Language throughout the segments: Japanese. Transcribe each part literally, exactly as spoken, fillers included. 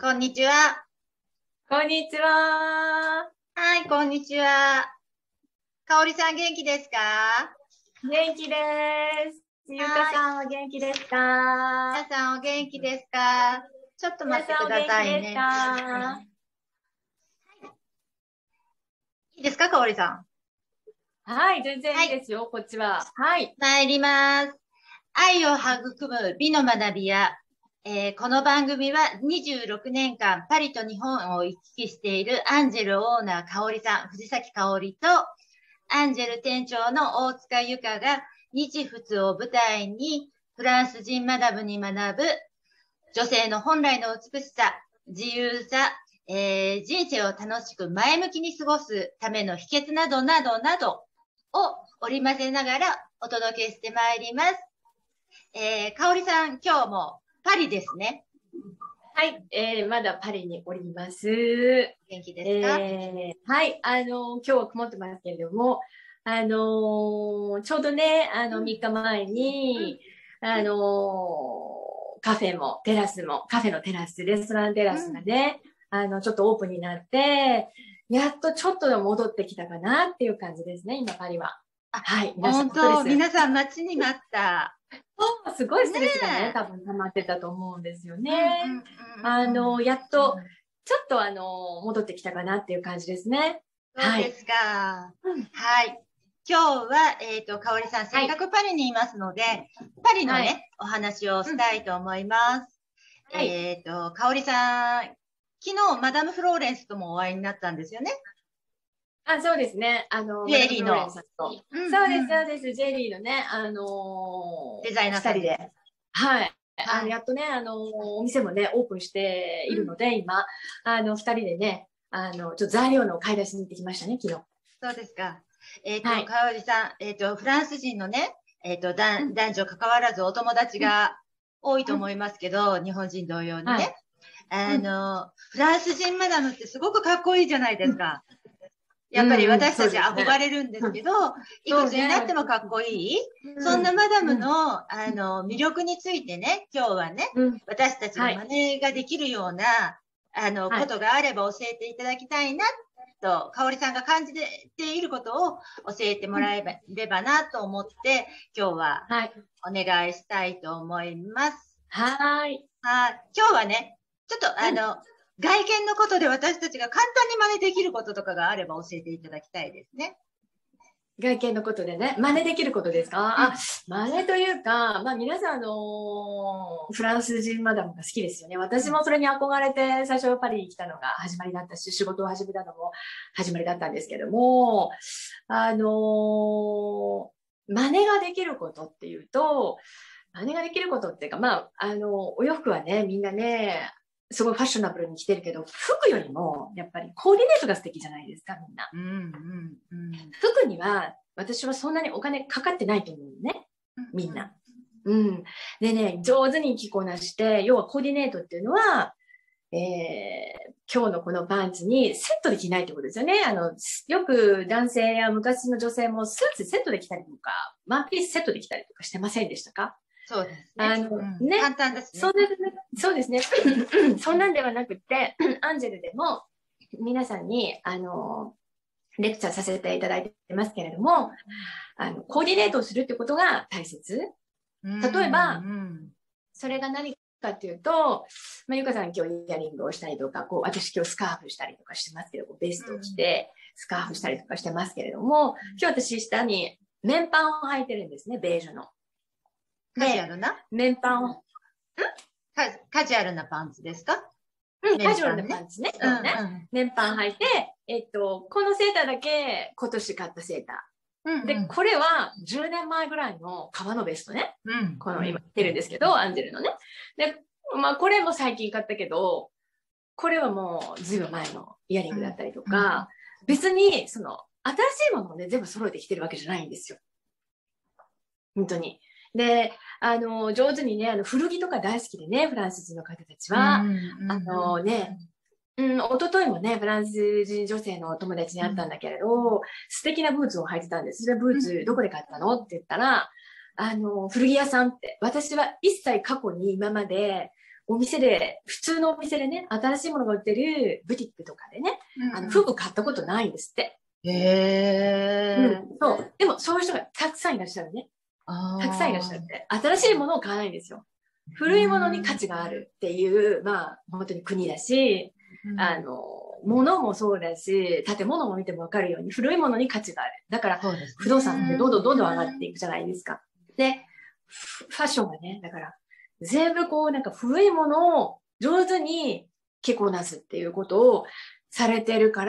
こんにちは。 こんにちは。 はい、こんにちは。かおりさん元気ですか？ 元気です。ゆうかさんは元気ですか？ 皆さんお元気ですか？ちょっと待ってくださいね。 皆さんお元気ですか？ いいですか、かおりさん。 はい、全然いいですよ、はい、こっちは。はい。 参ります。愛を育む美の学び屋。えー、この番組はにじゅうろくねんかんパリと日本を行き来しているアンジェルオーナーかおりさん、藤崎かおりと、アンジェル店長の大塚由香が日仏を舞台にフランス人マダムに学ぶ女性の本来の美しさ、自由さ、えー、人生を楽しく前向きに過ごすための秘訣などなどなどを織り交ぜながらお届けしてまいります。えー、かおりさん、今日もパリですね。 はい、えー、まだパリにおります。 元気ですか？ えー、はい、あの、今日は曇ってますけれども、あの、ちょうどね、あの、みっかまえに、うん、あの、カフェもテラスも、カフェのテラス、レストランテラスがね、うん、あの、ちょっとオープンになって、やっとちょっと戻ってきたかなっていう感じですね、今パリは。 はい、皆さん、本当、皆さん待ちに待った。 すごいストレスがね、多分溜まってたと思うんですよね。あの、やっと、ちょっとあの、戻ってきたかなっていう感じですね。 そうですか。はい。はい、今日は、えっと、かおりさん、せっかくパリにいますので、はい、パリのね、はい、お話をしたいと思います。はい、えっと、かおりさん、昨日、マダム・フローレンスともお会いになったんですよね。 あ、そうですね。あの、 ジェリーの。 うんうん、そうです、そうです。ジェリーのね、あのー、 デザイナーさんで。はい。はい、あの、やっとね、あの、お店もね、オープンしているので、うん、今、あの、二人でね、あの、ちょっと材料の買い出しに行ってきましたね、昨日。 そうですか。えっと、はい、かおりさん、えっと、フランス人のね、えっと、男女関わらずお友達が多いと思いますけど、うん、日本人同様にね。はい、あの、うん、フランス人マダムってすごくかっこいいじゃないですか。やっぱり私たち憧れるんですけど、うんうん、いくつになってもかっこいい、うん、そんなマダムの、あの、魅力についてね、今日はね、うん、私たちが真似ができるような、はい、あの、ことがあれば教えていただきたいな、と、かおりさんが感じていることを教えてもらえればなと思って、今日はお願いしたいと思います。 はい。 はい。今日はね、ちょっとあの、うん、外見のことで私たちが簡単に真似できることとかがあれば教えていただきたいですね。 外見のことでね、真似できることですか？うん、あ、真似というか、まあ皆さん、あのー、フランス人マダムが好きですよね。私もそれに憧れて最初パリに来たのが始まりだったし、仕事を始めたのも始まりだったんですけども、あのー、真似ができることっていうと、真似ができることっていうか、まあ、あの、お洋服はね、みんなね、すごいファッショナブルに着てるけど、服よりも、やっぱりコーディネートが素敵じゃないですか、みんな。うんうんうん、服には、私はそんなにお金かかってないと思うね。みんな。うん。でね、上手に着こなして、要はコーディネートっていうのは、えー、今日のこのパンツにセットで着ないってことですよね。あの、よく男性や昔の女性もスーツセットで着たりとか、ワンピースセットで着たりとかしてませんでしたか？ そうですね。 あの、うん、ね。 簡単ですね。 そうですね。そんなんではなくて、アンジェルでも皆さんに、あの、レクチャーさせていただいてますけれども、あの、コーディネートをするってことが大切。例えば、それが何かっていうと、まあ、ゆかさん今日イヤリングをしたりとか、こう、私今日スカーフしたりとかしてますけど、ベストを着て、スカーフしたりとかしてますけれども、今日私下に綿パンを履いてるんですね、ベージュの。 カジュアルな綿パンを。 カ, カジュアルなパンツですか？ うん、カジュアルなパンツね。そうね。うんうん、綿パン履いて、えっと、このセーターだけ今年買ったセーター。うんうん、で、これはじゅうねんまえぐらいの革のベストね。うん、この今着てるんですけど、アンジェルのね。で、まあこれも最近買ったけど、これはもうずいぶん前のイヤリングだったりとか、うん、別にその新しいものをね、全部揃えてきてるわけじゃないんですよ。本当に。で、あの、上手にね、あの、古着とか大好きでね、フランス人の方たちは。うんうん、あのね、うん、一昨日もね、フランス人女性のお友達に会ったんだけれど、うん、素敵なブーツを履いてたんです。で、ブーツどこで買ったのって言ったら、あの、古着屋さんって、私は一切過去に今までお店で、普通のお店でね、新しいものが売ってるブティックとかでね、 うん、 あの、服買ったことないんですって。 へー。 うん。そう。でも、そういう人がたくさんいらっしゃるね。たくさんいらっしゃって、新しいものを買わないんですよ。古いものに価値があるっていう、まあ、本当に国だし、うん、あの、物もそうだし、建物も見てもわかるように、古いものに価値がある。だから、不動産ってどんどんどんどん上がっていくじゃないですか。で、ファッションがね、だから、全部こう、なんか古いものを上手に着こなすっていうことをされてるから、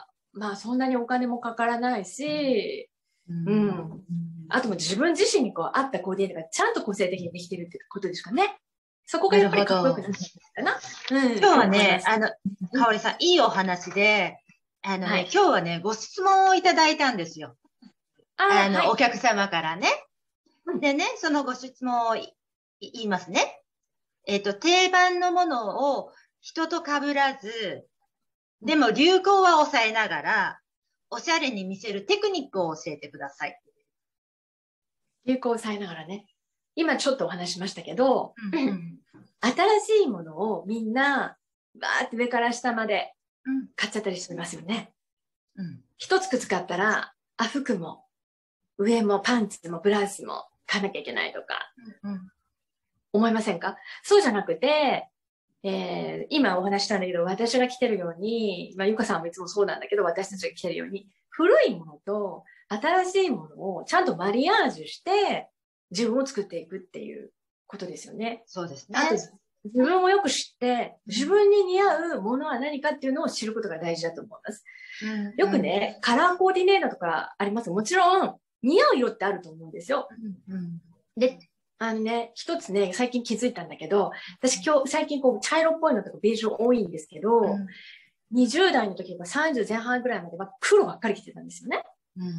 まあ、そんなにお金もかからないし、うん。うん、あとも自分自身にこう合ったコーディネートがちゃんと個性的にできてるってことですかね。そこがやっぱりかっこよくなってるかな。 うん、今日はね、あの、かおりさん、いいお話で、あのね、はい、今日はね、ご質問をいただいたんですよ。あ, あの、はい、お客様からね。でね、そのご質問を言いますね。えっと、定番のものを人と被らず、でも流行は抑えながら、おしゃれに見せるテクニックを教えてください。 流行を抑えながらね。今ちょっとお話しましたけど、うんうん、新しいものをみんな、バーって上から下まで買っちゃったりしてますよね。うん、一つ靴買ったら、あ、服も、上もパンツもブラウスも買わなきゃいけないとか、うんうん、思いませんか？そうじゃなくて、えー、今お話したんだけど、私が着てるように、まあ、ゆかさんもいつもそうなんだけど、私たちが着てるように、古いものと新しいものをちゃんとマリアージュして、自分を作っていくっていうことですよね。 そうですね。 あと、自分をよく知って、自分に似合うものは何かっていうのを知ることが大事だと思います。うん、よくね、カラーコーディネートとかあります。もちろん、似合う色ってあると思うんですよ。うんうん、で、あのね、一つね、最近気づいたんだけど、私今日、最近こう、茶色っぽいのとかベージュ多いんですけど、うん、にじゅう代の時はさんじゅう前半ぐらいまでは黒ばっかり着てたんですよね。うんうんうん、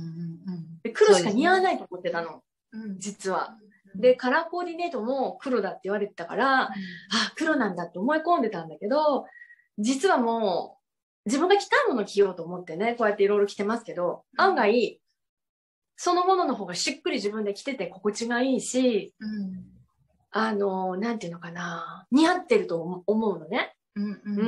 で黒しか似合わないと思ってたの、うん、実は。で、カラーコーディネートも黒だって言われてたから、うん、あ、黒なんだって思い込んでたんだけど、実はもう、自分が着たいものを着ようと思ってね、こうやっていろいろ着てますけど、うん、案外、そのものの方がしっくり自分で着てて心地がいいし、うん、あの、なんていうのかな、似合ってると思うのね。うんうんうん、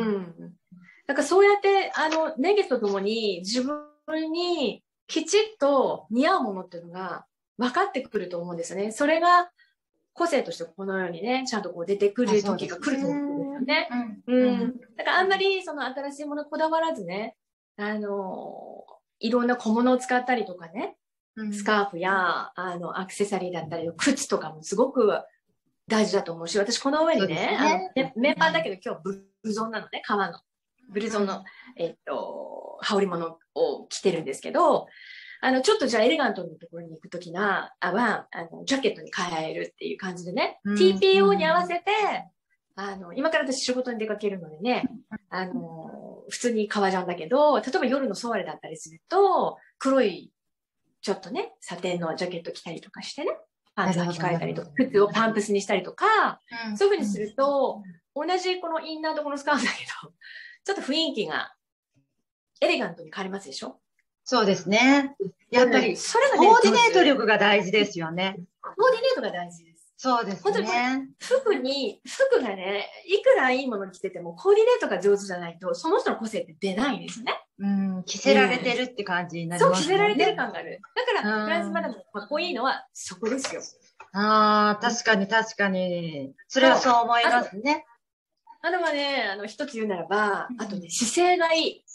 だからそうやって、あの、年月とともに自分にきちっと似合うものっていうのが分かってくると思うんですよね。それが個性としてこのようにね、ちゃんとこう出てくる時が来ると思うんですよね。うんうん、だからあんまりその新しいものこだわらずね、あの、いろんな小物を使ったりとかね、スカーフやあのアクセサリーだったり、靴とかもすごく大事だと思うし、私この上に ね, ねあのメンバーだけど今日ブルゾンなのね、革の。ブルゾンの、えっと、羽織物を着てるんですけど、あの、ちょっとじゃあエレガントなところに行くときは、あは、あの、ジャケットに変えるっていう感じでね、うん、ティーピーオー に合わせて、あの、今から私仕事に出かけるのでね、あの、普通に革ジャンだけど、例えば夜のソワレだったりすると、黒い、ちょっとね、サテンのジャケット着たりとかしてね、パンツ履き替えたりとか、靴をパンプスにしたりとか、うん、そういうふうにすると、同じこのインナーとこのスカーフだけど、ちょっと雰囲気がエレガントに変わりますでしょ？ そうですね。やっぱり、それがね、コーディネート力が大事ですよね。 コーディネートが大事です。 そうですね。本当に服に、服がね、いくらいいものに着てても、コーディネートが上手じゃないと、その人の個性って出ないんですね。 うん、着せられてるって感じになりますね。 そう、着せられてる感がある。だから、フランスマダムかっこいいのはそこですよ。 ああ、確かに確かに。それはそう思いますね。 あとはね、あの、一つ言うならば、あとね、姿勢がいい。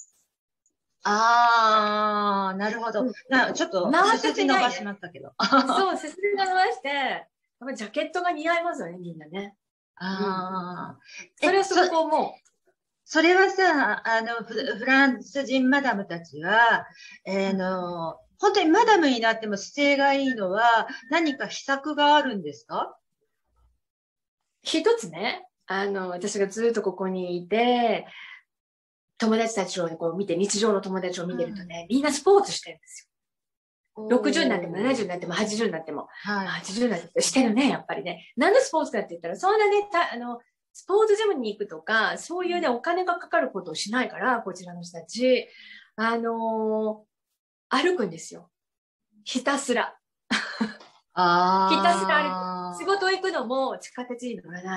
ああ、なるほど。なちょっと、背筋伸ばしまったけど。 そう、背筋伸ばして、やっぱりジャケットが似合いますよね、みんなね。 ああ、 うん。それはすごく思う。 それはさ、あの、フランス人マダムたちは、えー、の、本当にマダムになっても姿勢がいいのは、何か秘策があるんですか？ 一つね、あの、私がずっとここにいて、友達たちをこう見て、日常の友達を見てるとね、うん、みんなスポーツしてるんですよ。ろくじゅうになってもななじゅうになってもはちじゅうになっても、はい、はちじゅうになってもしてるね、やっぱりね。なんでスポーツかって言ったら、そんなね、たあの、スポーツジムに行くとか、そういうね、お金がかかることをしないから、こちらの人たち、あのー、歩くんですよ。ひたすら。 あひたすら歩く。仕事行くのも地下鉄に乗らない。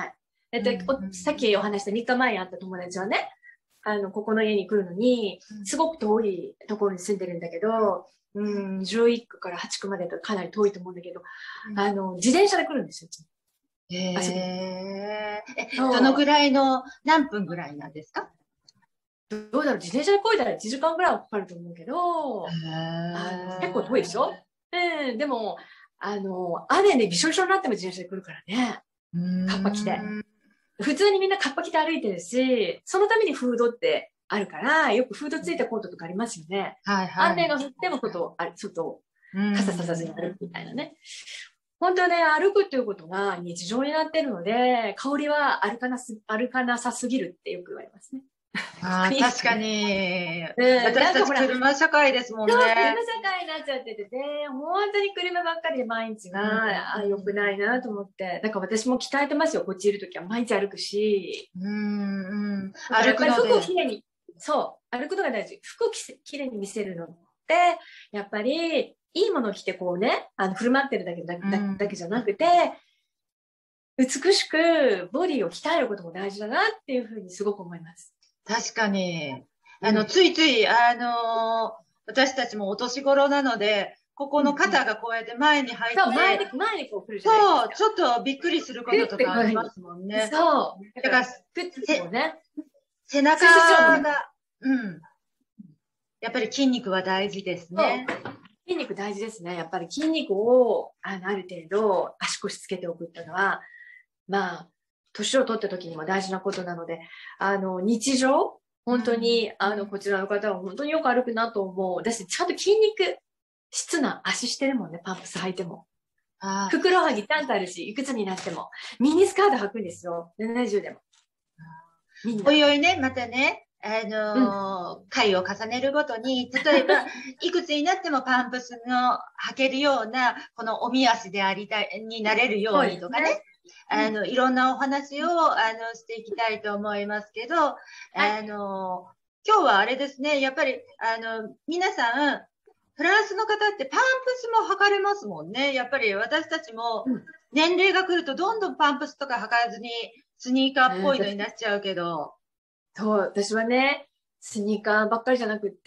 えっと、 うんうん、 さっきお話したみっかまえに会った友達はね、あの、ここの家に来るのに、すごく遠いところに住んでるんだけど、うん、じゅういっくからはちくまでとかなり遠いと思うんだけど、うん、あの、自転車で来るんですよ。 へえ。え、どのそう。 ぐらいの、何分ぐらいなんですか？ どうだろう、自転車で漕いだらいちじかんぐらいはかかると思うけど、あの結構遠いでしょ？うん、でも、あの、雨でびしょびしょになっても自転車で来るからね。カッパ着て。普通にみんなカッパ着て歩いてるし、そのためにフードってあるから、よくフードついたコートとかありますよね。はいはい。雨が降っても外、あ外、傘ささずに歩くみたいなね。本当はね、歩くっていうことが日常になってるので、香りは歩かなす、歩かなさすぎるってよく言われますね。 ああ、確かに。私たち車社会ですもんね。 そう、車社会になっちゃっててね、本当に車ばっかりで毎日が、あ、良くないなと思って。だから私も鍛えてますよ。こっちいるときは毎日歩くし。うん、うん。歩くので。服をきれいに、そう、歩くのが大事。服をきれいに見せるのって、やっぱり、いいものを着てこうね、あの、振る舞ってるだけだ、だ、だけじゃなくて、美しくボディを鍛えることも大事だなっていうふうにすごく思います。 確かに。あの、ついつい、あのー、私たちもお年頃なので、ここの肩がこうやって前に入って、 そう、前に、前にこう来るじゃないですか。 そう、ちょっとびっくりすることとかありますもんね。 そう。 だから、 せね、 背中が、うん。やっぱり筋肉は大事ですね。 筋肉大事ですね。やっぱり筋肉を、あの、ある程度足腰つけておくっていうのは、まあ、年を取った時にも大事なことなので、あの、日常、本当に、うん、あの、こちらの方は本当によく歩くなと思う。私、ちゃんと筋肉質な足してるもんね、パンプス履いても。ふくらはぎちゃんとあるし、いくつになっても。ミニスカート履くんですよ。ななじゅうでも。 おいおいね、またね、あのー、うん、回を重ねるごとに、例えば、いくつになってもパンプスの履けるような、このおみ足でありたい、になれるようにとかね。あの、いろんなお話を、あの、していきたいと思いますけど、あの、今日はあれですね、やっぱり、あの、皆さん、フランスの方ってパンプスも履かれますもんね。やっぱり私たちも、年齢が来るとどんどんパンプスとか履かずに、スニーカーっぽいのになっちゃうけど。 そう、私はね、スニーカーばっかりじゃなくって、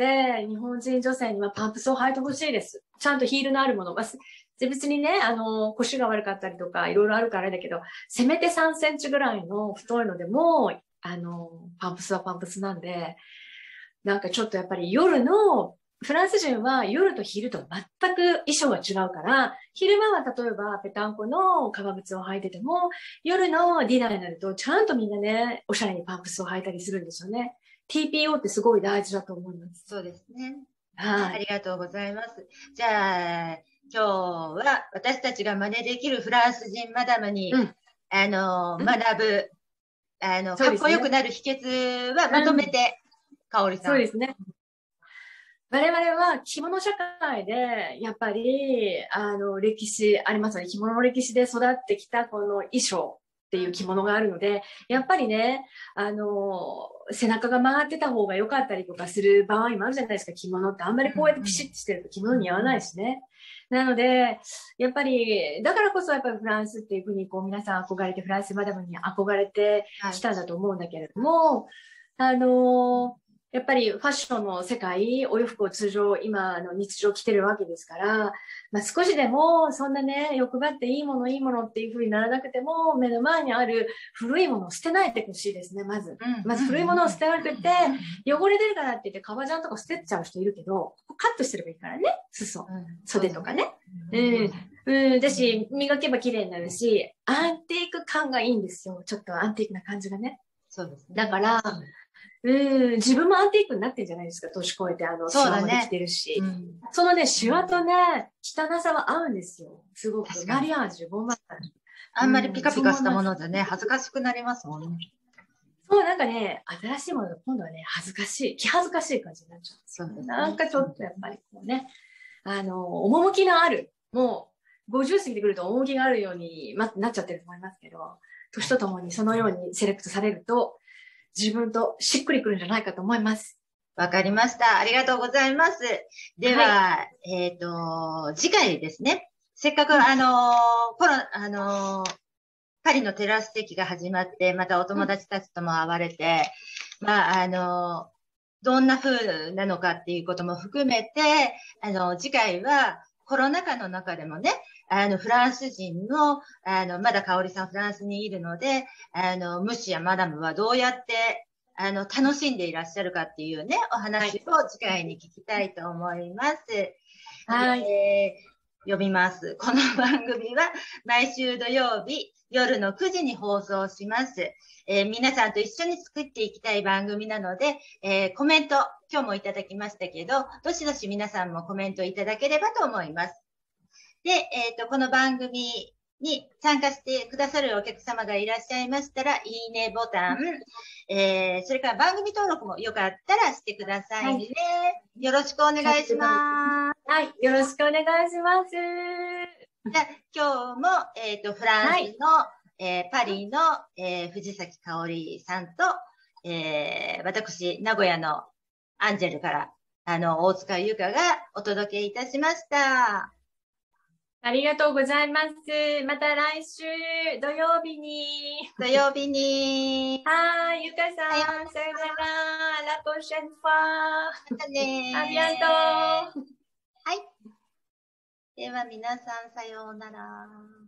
日本人女性にはパンプスを履いてほしいです。ちゃんとヒールのあるもの。別にね、あの、腰が悪かったりとか、いろいろあるからあれだけど、せめてさんセンチぐらいの太いのでも、あの、パンプスはパンプスなんで、なんかちょっとやっぱり夜の、フランス人は夜と昼と全く衣装が違うから、昼間は例えばペタンコの革靴を履いてても、夜のディナーになるとちゃんとみんなね、おしゃれにパンプスを履いたりするんですよね。ティーピーオー ってすごい大事だと思います。 そうですね。はい。ありがとうございます。じゃあ、今日は私たちが真似できるフランス人マダムに、うん、あの、うん、学ぶ、あの、かっこよくなる秘訣はまとめて、かおりさん。 そうですね。我々は着物社会で、やっぱり、あの、歴史ありますよね。着物の歴史で育ってきたこの衣装っていう着物があるので、やっぱりね、あの、背中が曲がってた方が良かったりとかする場合もあるじゃないですか。着物ってあんまりこうやってピシッとしてると着物に合わないしね。なので、やっぱり、だからこそやっぱりフランスっていう国にこう皆さん憧れて、フランスマダムに憧れてきたんだと思うんだけれども、はい、あの、やっぱりファッションの世界、お洋服を通常今の日常着てるわけですから、まあ、少しでもそんなね、欲張っていいものいいものっていう風にならなくても、目の前にある古いものを捨てないでほしいですね、まず。まず古いものを捨てなくて、汚れてるからって言って革ジャンとか捨てちゃう人いるけど、ここカットしてればいいからね、裾、袖とかね。うん。うん、だし、磨けば綺麗になるし、アンティーク感がいいんですよ。ちょっとアンティークな感じがね。 そうですね。 だから、うん、自分もアンティークになってんじゃないですか、年越えて、あの、シワもできてるし。そ,、ねうん、そのね、シワとね、汚さは合うんですよ。すごく。マリアージュ、ボンマッタージュ。 あんまりピカピカしたものでね、恥ずかしくなりますもんね。 そう、なんかね、新しいものが今度はね、恥ずかしい、気恥ずかしい感じになっちゃうんですよ。そうなんかちょっとやっぱりこうね、あの、趣のある、もう、ごじゅう過ぎてくると趣があるようになっちゃってると思いますけど、年とともにそのようにセレクトされると、自分としっくりくるんじゃないかと思います。 わかりました。ありがとうございます。では、はい、えっと、次回ですね。せっかく、あの、コロ、あの、パパリのテラス席が始まって、またお友達たちとも会われて、うん、まあ、あの、どんな風なのかっていうことも含めて、あの、次回はコロナ禍の中でもね、あの、フランス人の、あの、まだ香織さんフランスにいるので、あの、ムシやマダムはどうやって、あの、楽しんでいらっしゃるかっていうね、お話を次回に聞きたいと思います。 はい。 えー読みます。この番組は毎週土曜日夜のくじに放送します。えー、皆さんと一緒に作っていきたい番組なので、えー、コメント、今日もいただきましたけど、どしどし皆さんもコメントいただければと思います。で、えっと、この番組に参加してくださるお客様がいらっしゃいましたら、いいねボタン、えー、それから番組登録もよかったらしてくださいね。はい、よろしくお願いします。 はい、よろしくお願いします。 じゃ今日も、えっと、フランスの、はい、えー、パリの、えー、藤崎香織さんと、えー、私、名古屋のアンジェルから、あの、大塚優香がお届けいたしました。 ありがとうございます。また来週土曜日に。 土曜日に。 はい、ゆかさん、さよなら。ラポシェンファー。 またねー。 ありがとう。 はい。では皆さん、さようなら。